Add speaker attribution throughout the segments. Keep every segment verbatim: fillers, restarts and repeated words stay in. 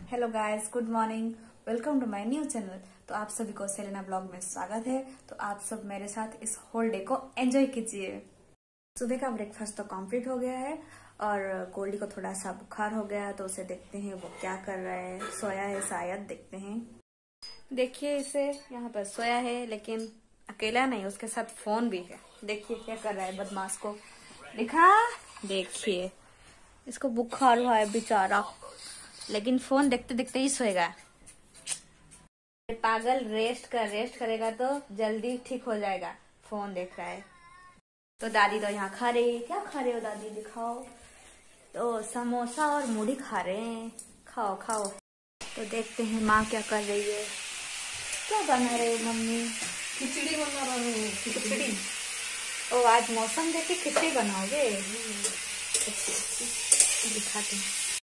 Speaker 1: Hello guys, good morning. Welcome to my new channel. तो आप सभी को सेलेना ब्लॉग में स्वागत है। तो आप सब मेरे साथ इस होल डे को एंजॉय कीजिए। सुबह का ब्रेकफास्ट तो कंप्लीट हो गया है और गोल्डी को थोड़ा सा बुखार हो गया, तो उसे देखते हैं वो क्या कर रहा है। सोया है शायद, देखते हैं। देखिए इसे, यहाँ पर सोया है लेकिन अकेला नहीं, उसके साथ फोन भी है। देखिए क्या कर रहा है बदमाश को। दिखा, देखिए इसको बुखार हुआ है बेचारा, लेकिन फोन देखते देखते ही सोएगा। पागल, रेस्ट कर रेस्ट करेगा तो जल्दी ठीक हो जाएगा। फोन देख रहा है। तो दादी तो यहाँ खा रही है। क्या खा रहे हो दादी, दिखाओ। तो समोसा और मूढ़ी खा रहे हैं। खाओ खाओ। तो देखते हैं माँ क्या कर रही है। क्या बना रहे हो मम्मी?
Speaker 2: खिचड़ी बना रही हूँ।
Speaker 1: खिचड़ी? ओ, आज मौसम देख के खिचड़ी बनाओगे? दिखाते हैं।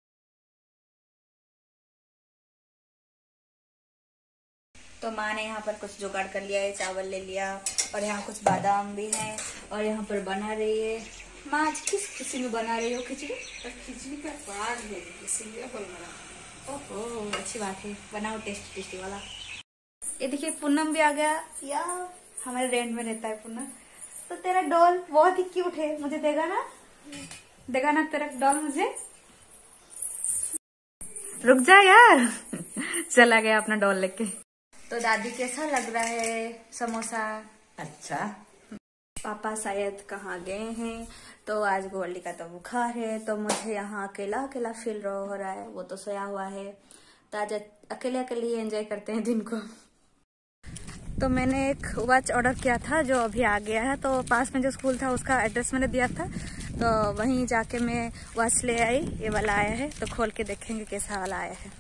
Speaker 1: तो माँ ने यहाँ पर कुछ जुगाड़ कर लिया है। चावल ले लिया और यहाँ कुछ बादाम भी हैं और यहाँ पर बना रही है। माँ आज किस खुशी में बना रही हो खिचड़ी?
Speaker 2: खिचड़ी का स्वाद है इसीलिए बन रहा।
Speaker 1: ओहो, अच्छी बात है, बनाओ टेस्टी टेस्टी वाला। ये देखिए पूनम भी आ गया। या हमारे रेंट में रहता है पूनम। तो तेरा डॉल बहुत ही क्यूट है, मुझे देगा ना? देगा ना तेरा डॉल मुझे? रुक जा यार। चला गया अपना डॉल लेके। तो दादी कैसा लग रहा है समोसा?
Speaker 2: अच्छा।
Speaker 1: पापा शायद कहाँ गए हैं। तो आज गोल्डी का तो बुखार है, तो मुझे यहाँ अकेला अकेला फील हो रहा है। वो तो सोया हुआ है, तो आज अकेले अकेले ही एंजॉय करते हैं दिन को। तो मैंने एक वॉच ऑर्डर किया था जो अभी आ गया है। तो पास में जो स्कूल था उसका एड्रेस मैंने दिया था, तो वहीं जाके मैं वॉच ले आई। ये वाला आया है, तो खोल के देखेंगे कैसा वाला आया है।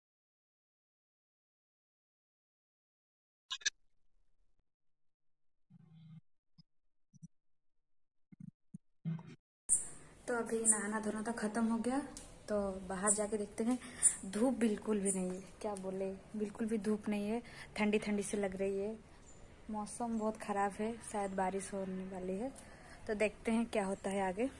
Speaker 1: तो अभी नहाना धोना तो खत्म हो गया, तो बाहर जाके देखते हैं। धूप बिल्कुल भी नहीं है, क्या बोले, बिल्कुल भी धूप नहीं है। ठंडी ठंडी से लग रही है। मौसम बहुत खराब है, शायद बारिश होने वाली है। तो देखते हैं क्या होता है आगे।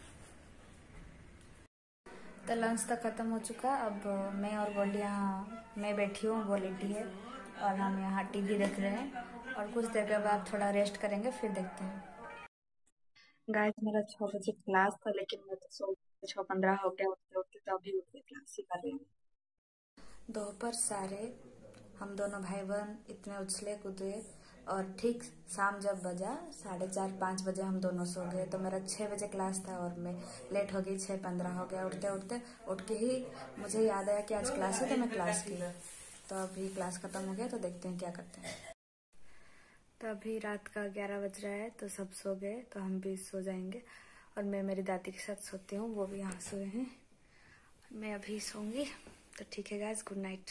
Speaker 1: तो लंच तक खत्म हो चुका। अब मैं और गोल्डी यहाँ, मैं बैठी हूँ, वो लेटी है और हम यहाँ टीवी देख रहे हैं। और कुछ देर के बाद थोड़ा रेस्ट करेंगे, फिर देखते हैं। गाइस, मेरा छह बजे क्लास था, लेकिन मैं तो सो छः पंद्रह हो गया उठते उठते, तो अभी उठ के क्लास ही कर रही हूँ। दोपहर सारे हम दोनों भाई बहन इतने उछले कूदे और ठीक शाम जब बजा साढ़े चार पाँच बजे हम दोनों सो गए। तो मेरा छः बजे क्लास था और मैं लेट हो गई, छः पंद्रह हो गया उठते उठते। उठ के ही मुझे याद आया कि आज क्लास है, तो मैं क्लास की। तो अभी क्लास खत्म हो गया, तो देखते हैं क्या करते हैं। तो अभी रात का ग्यारह बज रहा है, तो सब सो गए, तो हम भी सो जाएंगे। और मैं मेरी दादी के साथ सोती हूँ, वो भी यहाँ सोए हैं। मैं अभी सोऊंगी। तो ठीक है guys, good night.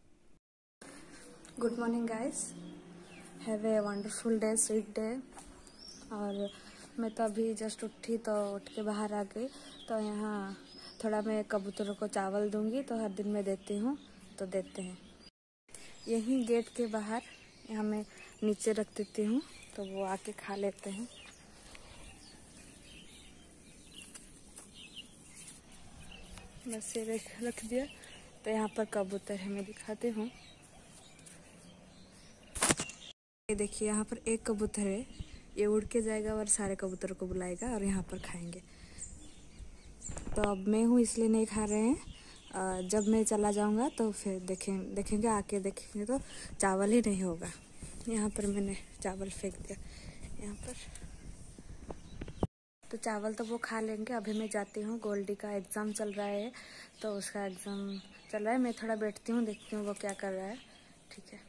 Speaker 1: Good morning guys, have a wonderful day, sweet day. और मैं तो अभी जस्ट उठी, तो उठ के बाहर आ गई। तो यहाँ थोड़ा मैं कबूतरों को चावल दूंगी, तो हर दिन मैं देती हूँ। तो देते हैं यहीं गेट के बाहर, यहाँ मैं नीचे रख देती हूँ, तो वो आके खा लेते हैं। बस ये रख रख दिया। तो यहाँ पर कबूतर है, मैं दिखाती हूँ। ये देखिए, यहाँ पर एक कबूतर है, ये उड़ के जाएगा और सारे कबूतरों को बुलाएगा और यहाँ पर खाएंगे। तो अब मैं हूँ इसलिए नहीं खा रहे हैं। जब मैं चला जाऊँगा तो फिर देखें देखेंगे आके देखेंगे तो चावल ही नहीं होगा। यहाँ पर मैंने चावल फेंक दिया यहाँ पर। तो चावल तो वो खा लेंगे। अभी मैं जाती हूँ, गोल्डी का एग्ज़ाम चल रहा है, तो उसका एग्ज़ाम चल रहा है। मैं थोड़ा बैठती हूँ, देखती हूँ वो क्या कर रहा है। ठीक है।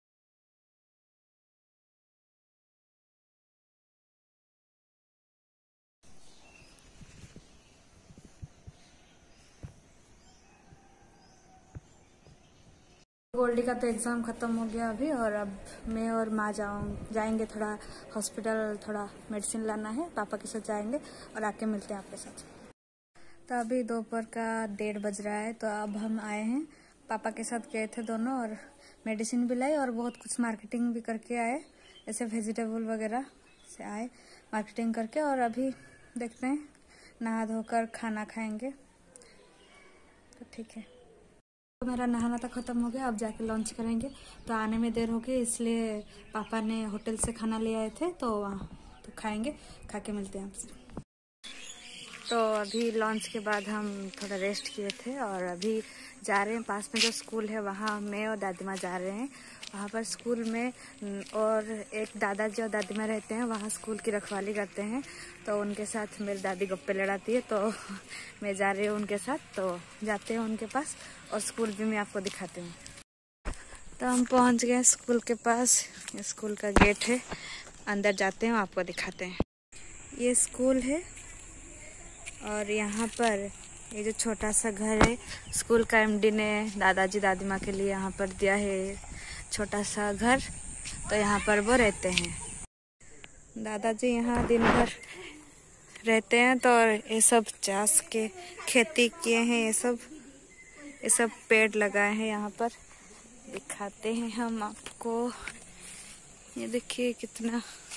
Speaker 1: गोल्डी का तो एग्ज़ाम ख़त्म हो गया अभी, और अब मैं और माँ जाऊँ जाएंगे थोड़ा हॉस्पिटल, थोड़ा मेडिसिन लाना है। पापा के साथ जाएंगे और आके मिलते हैं आपके साथ। तो अभी दोपहर का डेढ़ बज रहा है, तो अब हम आए हैं। पापा के साथ गए थे दोनों और मेडिसिन भी लाई और बहुत कुछ मार्केटिंग भी करके आए। ऐसे वेजिटेबल वगैरह से आए मार्केटिंग करके, और अभी देखते हैं नहा धोकर खाना खाएंगे। तो ठीक है। तो मेरा नहाना तो ख़त्म हो गया, अब जाके लंच करेंगे। तो आने में देर हो गई, इसलिए पापा ने होटल से खाना ले आए थे, तो वहाँ तो खाएंगे, खा के मिलते हैं आपसे। तो अभी लंच के बाद हम थोड़ा रेस्ट किए थे और अभी जा रहे हैं पास में जो स्कूल है वहाँ मैं और दादी माँ जा रहे हैं। वहाँ पर स्कूल में और एक दादाजी और दादी माँ रहते हैं, वहाँ स्कूल की रखवाली करते हैं। तो उनके साथ मेरी दादी गप्पे लड़ाती है, तो मैं जा रही हूँ उनके साथ। तो जाते हैं उनके पास और स्कूल भी मैं आपको दिखाती हूँ। तो हम पहुँच गए स्कूल के पास, ये स्कूल का गेट है, अंदर जाते हैं आपको दिखाते हैं। ये स्कूल है और यहाँ पर ये जो छोटा सा घर है, स्कूल का एमडी ने दादाजी दादी माँ के लिए यहाँ पर दिया है छोटा सा घर। तो यहाँ पर वो रहते हैं, दादाजी यहाँ दिन भर रहते हैं। तो ये सब चास के खेती किए हैं, ये सब ये सब पेड़ लगाए हैं यहाँ पर, दिखाते हैं हम आपको। ये देखिए कितना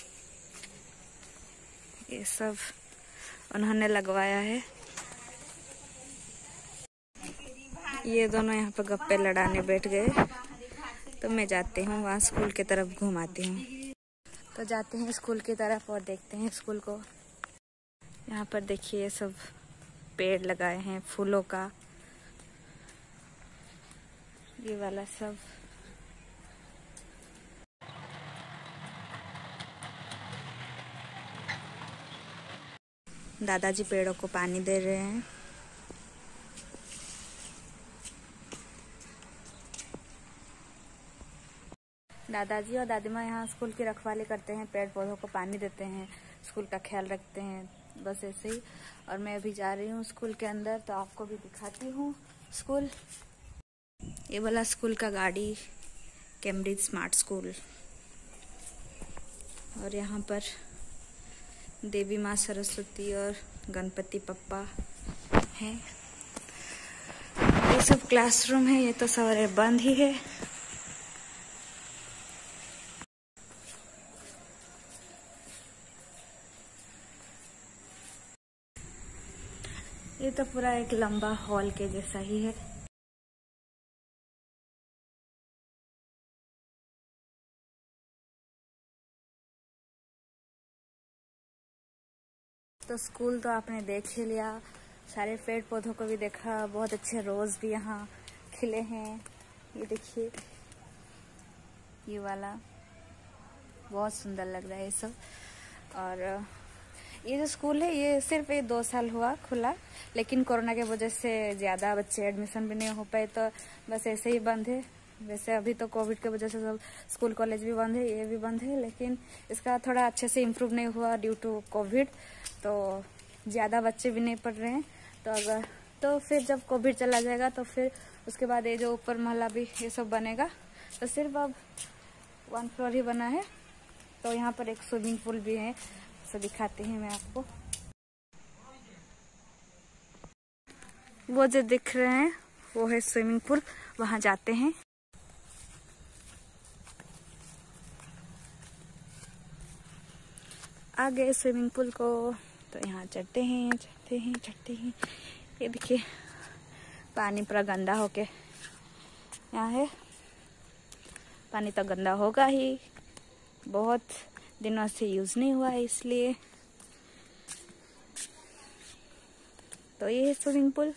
Speaker 1: ये सब उन्होंने लगवाया है। ये दोनों यहाँ पर गप्पे लड़ाने बैठ गए, तो मैं जाती हूँ वहाँ स्कूल की तरफ घुमाती हूँ। तो जाते हैं स्कूल की तरफ और देखते हैं स्कूल को। यहाँ पर देखिए ये सब पेड़ लगाए हैं फूलों का, ये वाला सब। दादाजी पेड़ों को पानी दे रहे हैं। दादाजी और दादी माँ यहाँ स्कूल की रखवाली करते हैं, पेड़ पौधों को पानी देते हैं, स्कूल का ख्याल रखते हैं, बस ऐसे ही। और मैं अभी जा रही हूँ स्कूल के अंदर, तो आपको भी दिखाती हूँ स्कूल। ये वाला स्कूल का गाड़ी कैम्ब्रिज स्मार्ट स्कूल। और यहाँ पर देवी माँ सरस्वती और गणपति पप्पा हैं। ये सब क्लासरूम है, ये तो सारे बंद ही है। ये तो पूरा एक लंबा हॉल के जैसा ही है। तो स्कूल तो आपने देख ही लिया, सारे पेड़ पौधों को भी देखा, बहुत अच्छे रोज भी यहाँ खिले हैं। ये देखिए ये वाला बहुत सुंदर लग रहा है ये सब। और ये जो स्कूल है ये सिर्फ ये दो साल हुआ खुला, लेकिन कोरोना के वजह से ज़्यादा बच्चे एडमिशन भी नहीं हो पाए, तो बस ऐसे ही बंद है। वैसे अभी तो कोविड के वजह से सब स्कूल कॉलेज भी बंद है, ये भी बंद है, लेकिन इसका थोड़ा अच्छे से इम्प्रूव नहीं हुआ ड्यू टू कोविड, तो ज़्यादा बच्चे भी नहीं पढ़ रहे हैं। तो अगर तो फिर जब कोविड चला जाएगा तो फिर उसके बाद ये जो ऊपर महला भी ये सब बनेगा। तो सिर्फ अब वन फ्लोर ही बना है। तो यहाँ पर एक स्विमिंग पूल भी है, तो दिखाते हैं मैं आपको। वो जो दिख रहे हैं वो है स्विमिंग पूल, वहां जाते हैं। आ गए स्विमिंग पूल को, तो यहाँ चढ़ते हैं चढ़ते हैं चढ़ते हैं। ये देखिए पानी पूरा गंदा होके यहाँ है, पानी तो गंदा होगा ही, बहुत दिनों से यूज नहीं हुआ है इसलिए। तो ये है स्विमिंग पूल।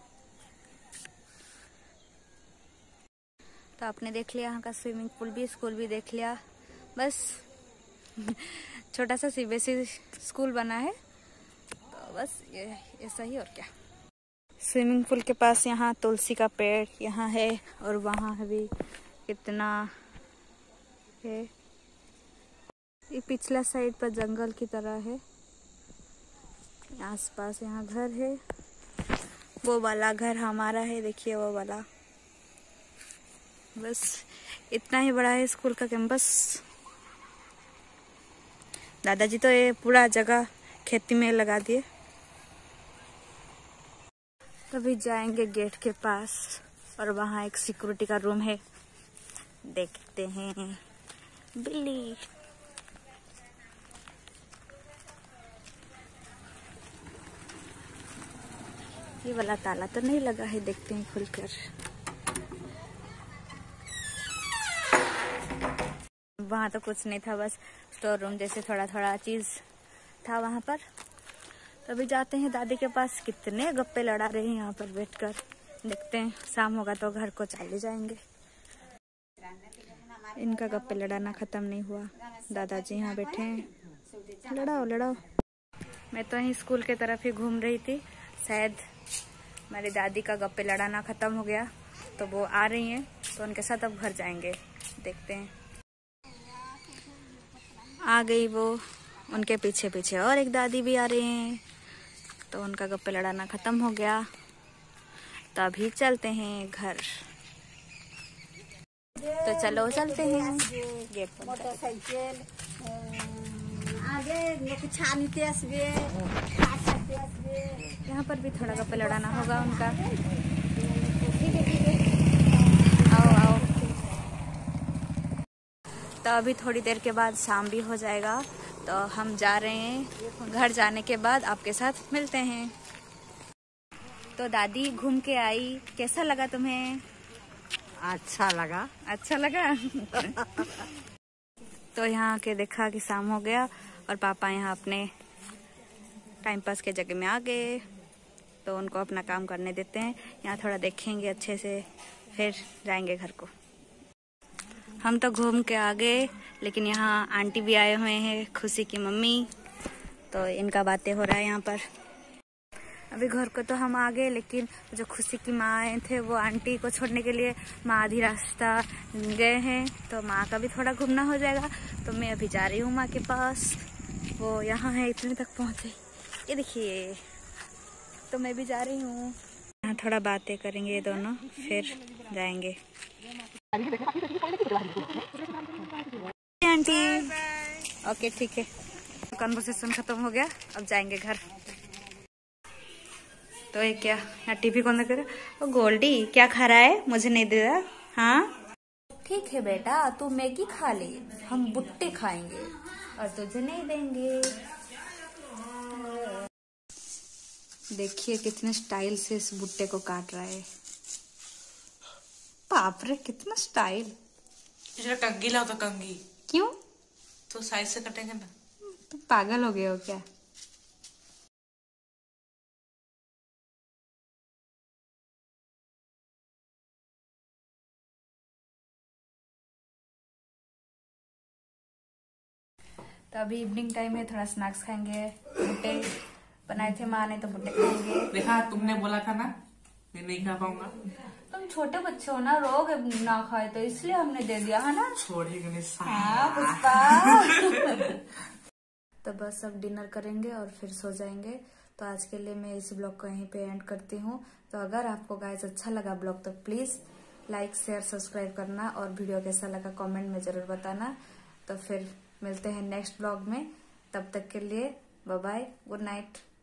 Speaker 1: तो आपने देख लिया यहाँ का स्विमिंग पूल भी, स्कूल भी देख लिया। बस छोटा सा सीबीएसई स्कूल बना है, तो बस ये ऐसा ही, और क्या। स्विमिंग पूल के पास यहाँ तुलसी का पेड़ यहाँ है, और वहाँ भी कितना है। ये पिछला साइड पर जंगल की तरह है, आसपास यहाँ घर है। वो वाला घर हमारा है, देखिए वो वाला। बस इतना ही बड़ा है स्कूल का कैंपस। दादाजी तो ये पूरा जगह खेती में लगा दिए। तभी जाएंगे गेट के पास, और वहाँ एक सिक्योरिटी का रूम है, देखते हैं। बिल्ली ये वाला ताला तो नहीं लगा है, देखते हैं खुलकर। वहाँ तो कुछ नहीं था, बस स्टोर रूम जैसे थोड़ा थोड़ा चीज था वहाँ पर। तो अभी जाते हैं दादी के पास। कितने गप्पे लड़ा रहे हैं यहाँ पर बैठकर। देखते हैं, शाम होगा तो घर को चले जाएंगे। इनका गप्पे लड़ाना खत्म नहीं हुआ। दादाजी यहाँ बैठे हैं, लड़ाओ लड़ाओ। मैं तो यहीं स्कूल के तरफ ही घूम रही थी। शायद मेरी दादी का गप्पे लड़ाना खत्म हो गया, तो वो आ रही हैं, तो उनके साथ अब घर जाएंगे। देखते हैं। आ गई वो, उनके पीछे पीछे और एक दादी भी आ रही हैं, तो उनका गप्पे लड़ाना खत्म हो गया। तो अभी चलते हैं घर। तो चलो चलते हैं।
Speaker 2: मोटरसाइकिल
Speaker 1: यहाँ पर भी थोड़ा गप्पे लड़ाना होगा उनका। आओ आओ। तो अभी थोड़ी देर के बाद शाम भी हो जाएगा, तो हम जा रहे हैं। घर जाने के बाद आपके साथ मिलते हैं। तो दादी घूम के आई, कैसा लगा तुम्हें?
Speaker 2: अच्छा लगा।
Speaker 1: अच्छा लगा। तो यहाँ आके देखा कि शाम हो गया और पापा यहाँ अपने टाइम पास के जगह में आ गए, तो उनको अपना काम करने देते हैं। यहाँ थोड़ा देखेंगे अच्छे से, फिर जाएंगे घर को। हम तो घूम के आ गए, लेकिन यहाँ आंटी भी आए हुए हैं, खुशी की मम्मी। तो इनका बातें हो रहा है यहाँ पर। अभी घर को तो हम आ गए, लेकिन जो खुशी की माँ आए थे वो आंटी को छोड़ने के लिए माँ आधी रास्ता गए हैं, तो माँ का भी थोड़ा घूमना हो जाएगा। तो मैं अभी जा रही हूँ माँ के पास। वो यहाँ है, इतने तक पहुँचे, ये देखिए। तो मैं भी जा रही हूँ। यहाँ थोड़ा बातें करेंगे ये दोनों, फिर जाएंगे। आंटी ओके ठीक है। कन्वर्सेशन खत्म हो गया, अब जाएंगे घर। तो ये क्या, यहाँ टीवी कौन देख रहा है? वो गोल्डी क्या खा रहा है, मुझे नहीं दे रहा। हाँ ठीक है बेटा, तू मैगी खा ले, हम भुट्टे खाएंगे और तुझे नहीं देंगे। देखिए कितने स्टाइल से इस भुट्टे को काट रहा है। बाप रे कितना स्टाइल।
Speaker 3: जरा कंगी लाओ तो कंगी।
Speaker 1: क्यों?
Speaker 3: तो साइज से कटेंगे ना।
Speaker 1: तुम पागल हो गए हो क्या? तो अभी इवनिंग टाइम है, थोड़ा स्नैक्स खाएंगे। भुट्टे बनाए थे माँ ने, तो भुट्टे खाएंगे।
Speaker 3: देखा, तुमने बोला था ना मैं नहीं खा पाऊंगा।
Speaker 1: तुम छोटे बच्चे हो ना, रोग ना खाए तो इसलिए हमने दे दिया है ना।
Speaker 3: छोड़ेगा नहीं।
Speaker 1: हाँ पुष्पा। तो बस अब डिनर करेंगे और फिर सो जाएंगे। तो आज के लिए मैं इस ब्लॉग को यहीं पे एंड करती हूँ। तो अगर आपको गाइस अच्छा लगा ब्लॉग, तो प्लीज लाइक शेयर सब्सक्राइब करना, और वीडियो कैसा लगा कमेंट में जरूर बताना। तो फिर मिलते हैं नेक्स्ट ब्लॉग में। तब तक के लिए बाय बाय, गुड नाइट।